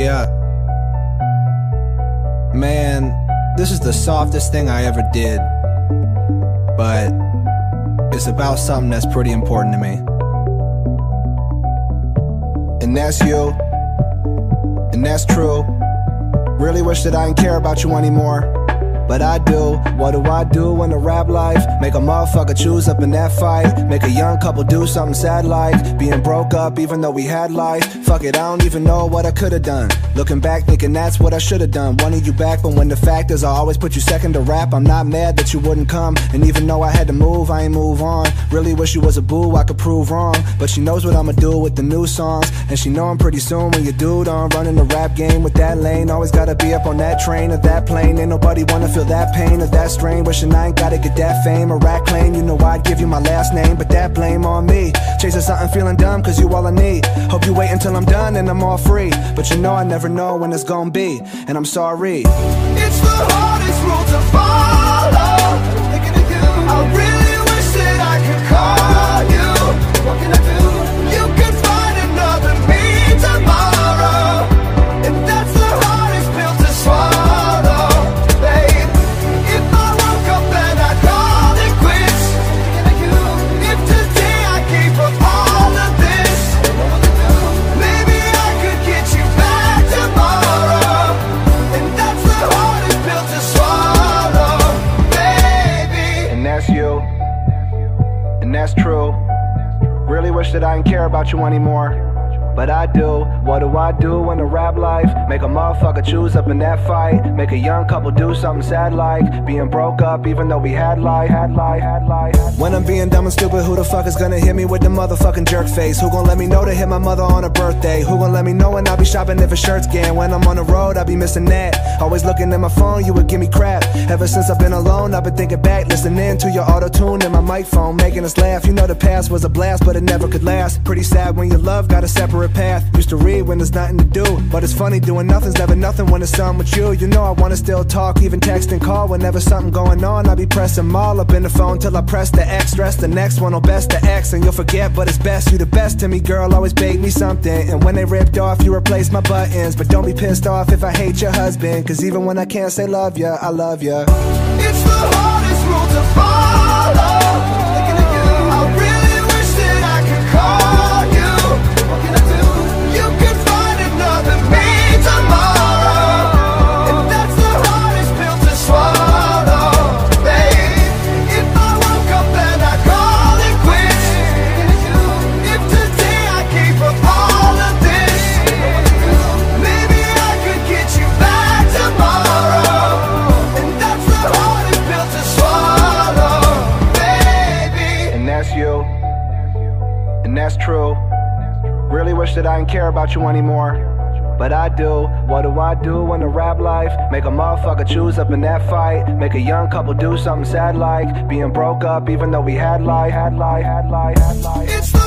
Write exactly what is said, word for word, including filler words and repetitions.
Yeah. Man, this is the softest thing I ever did, but it's about something that's pretty important to me. And that's you, and that's true. Really wish that I didn't care about you anymore, but I do. What do I do in the rap life? Make a motherfucker choose up in that fight. Make a young couple do something sad like being broke up even though we had life. Fuck it, I don't even know what I could've done. Looking back thinking that's what I should've done. Wanting you back, but when the fact is I always put you second to rap. I'm not mad that you wouldn't come, and even though I had to move, I ain't move on. Really wish you was a boo, I could prove wrong, but she knows what I'ma do with the new songs. And she know I'm pretty soon when your dude on running the rap game with that lane. Always gotta be up on that train or that plane. Ain't nobody wanna feel that pain or that strain. Wishing I ain't gotta get that fame or rap claim. You know I'd give you my last name, but that blame on me. Chasing something feeling dumb cause you all I need. Hope you wait until I'm done and I'm all free, but you know I never know when it's gonna be, and I'm sorry. It's the hardest rule to follow. Thinking of you, I really wish that I could call you. What can I do? You could find another me tomorrow, and that's the hardest pill to swallow, babe. If I woke up and I called it quits, thinking of you. If today I gave up all of this, maybe I could get you back tomorrow, and that's the hardest pill to swallow, baby. And that's you, and that's true. Really wish that I didn't care about you anymore, but I do. What do I do in the rap life? Make a motherfucker choose up in that fight. Make a young couple do something sad like being broke up even though we had life, had life, had life. When I'm being dumb and stupid, who the fuck is gonna hit me with the motherfucking jerk face? Who gon' let me know to hit my mother on her birthday? Who gon' let me know when I be shopping if a shirt's getting? When I'm on the road, I be missing that. Always looking at my phone, you would give me crap. Ever since I've been alone, I've been thinking back, listening to your auto-tune and my mic phone, making us laugh. You know the past was a blast, but it never could last. Pretty sad when your love got a separate path. Used to read when there's nothing to do, but it's funny doing nothing's never nothing when it's something with you. You know I wanna still talk, even text and call. Whenever something going on, I be pressing them all up in the phone till I press the X. Stress the next one, oh best the X, and you'll forget, but it's best. You the best to me, girl, always bake me something. And when they ripped off, you replace my buttons. But don't be pissed off if I hate your husband, cause even when I can't say love ya, I love ya. It's the hardest rule to follow. Thinking of you, I really wish that I could call you. What can I do? You could find another me tomorrow, and that's the hardest pill to swallow, babe. If I woke up and I called it quits, if today I gave up all of this, maybe I could get you back tomorrow, and that's the hardest pill to swallow, baby. And that's you, and that's true. Really wish that I didn't care about you anymore, but I do. What do I do in the rap life? Make a motherfucker choose up in that fight. Make a young couple do something sad like being broke up even though we had life, had life, had life, had life. It's the